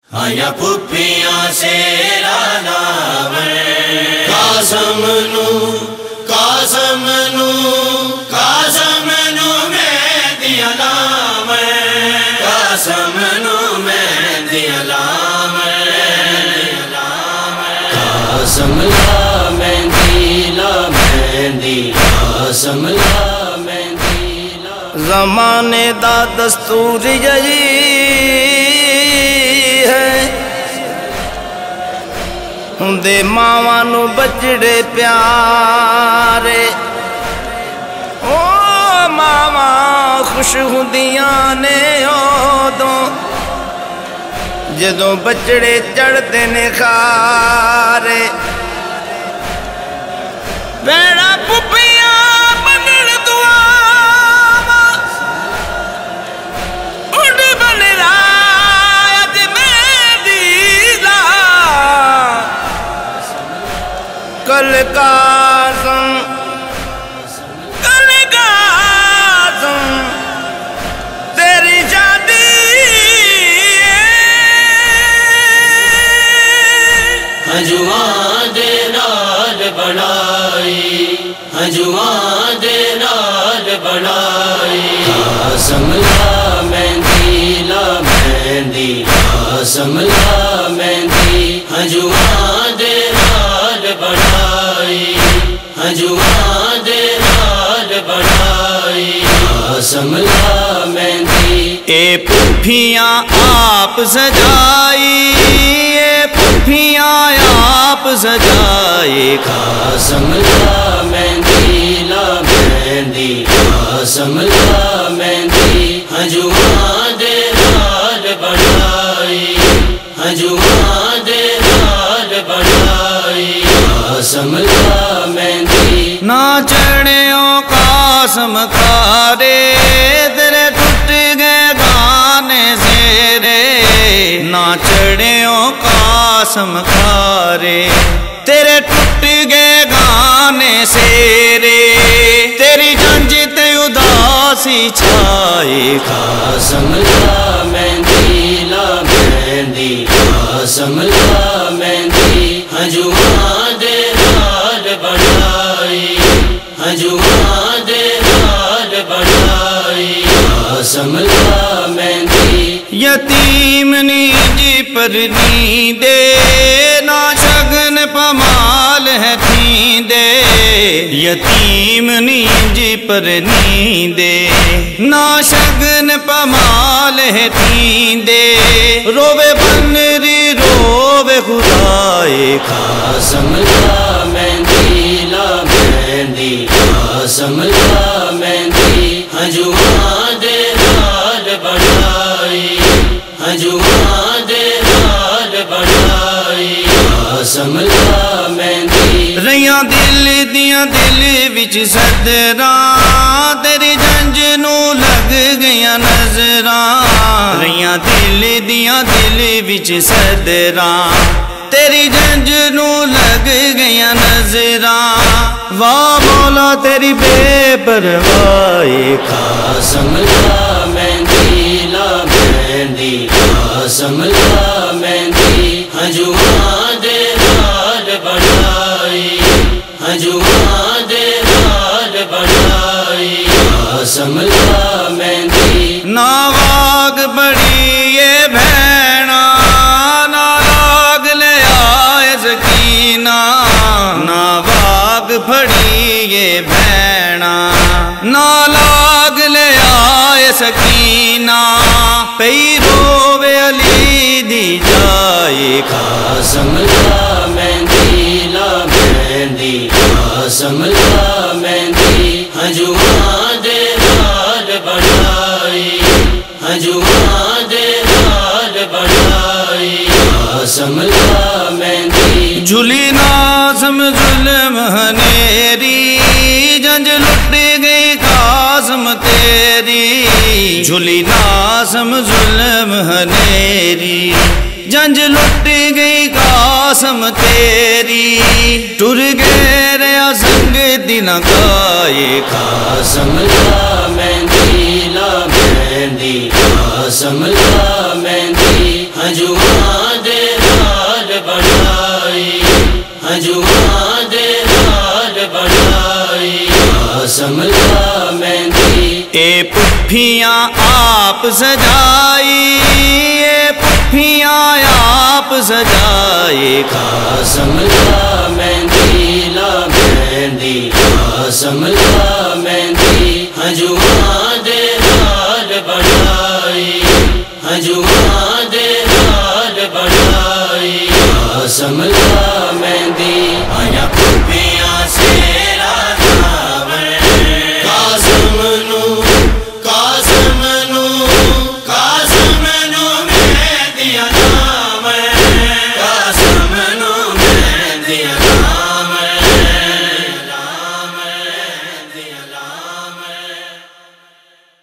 آیا پھپھیاں سیرا لاویں قاسم نو مہندی لاویں قاسم نو مہندی لاویں قاسم لا مہندی قاسم لا مہندی زمانے دا دستور یہی ہے دے ماواں نو بچڑے پیارے او ماواں خوش ہوندیاں نے اودوں جدوں بچڑے چڑھدے نے خارے بیڑا پھپھیاں بنن دعاواں اڈ بن رات مہندی دا کل قاسم تیری شادی ہنجواں دے نال بنائی ہنجواں دے نال بنائی قاسم لا مہندی قاسم لا مہندی ہنجواں دے نال بنائی ہنجواں دے نال بنائی قاسم لا مہندی اے پھپھیاں آپ سجائی اے پھپھیاں آپ سجائی قاسم لا مہندی قاسم لا مہندی ہنجواں دے نال بنائی ہنجواں دے نال بنائی قاسم لا مہندی نہ چڑھیوں قاسم کھارے تیرے ٹوٹ گئے گانے سیرے نہ چڑھیوں قاسم کھارے تیرے ٹوٹ گئے گانے سیرے تیری جنج تے اداسی چھائی قاسم لا مہندی قاسم لا مہندی ہنجواں دے نال بنائی ہنجواں دے نال بنائی قاسم لا مہندی یتیم نیجی پر نیندے نا شگن پمال ہے تھیندے یتیم نیجی پر نیندے نا شگن پمال ہے تھیندے روے بنری روے خدائے قاسم لا مہندی قاسم لا مہندی ہنجواں دے نال بنائی ہنجواں دے نال بنائی قاسم لا مہندی رہیاں دل دیاں دل وچ صدراں تیری جنج نو لگ گیاں نظراں رہیاں دل دیاں دل وچ صدراں تیری جنج نو لگ گیاں نظراں واہ مولا تیری بے پرواہی قاسم لا مہندی قاسم لا مہندی ہنجواں دے نال بنائی ہنجواں دے نال بنائی قاسم لا مہندی نا واگ بڑی یہ بھینا نا لاگ لے آئے سکینہ نا واگ پھڑی یہ بھینا نا لاگ لے آئے سکینہ پئی روے علی دی جائے قاسم لا مہندی قاسم لا مہندی ہنجواں دے نال بنائی ہنجواں دے نال بنائی قاسم لا مہندی جھلی نازم ظلم ہنیری جنج لٹ گئی قاسم تیری جھلی نازم ظلم ہنیری جنج لٹ گئی قاسم تیری ٹر گئے ریا سنگ دن گائے قاسم لا مہندی قاسم لا مہندی ہنجواں دے نال بنائی ہنجواں دے نال بنائی قاسم اللہ مہندی اے پٹھیاں آپ سجائی اے پٹھیاں آپ سجائی قاسم اللہ مہندی لا مہندی قاسم اللہ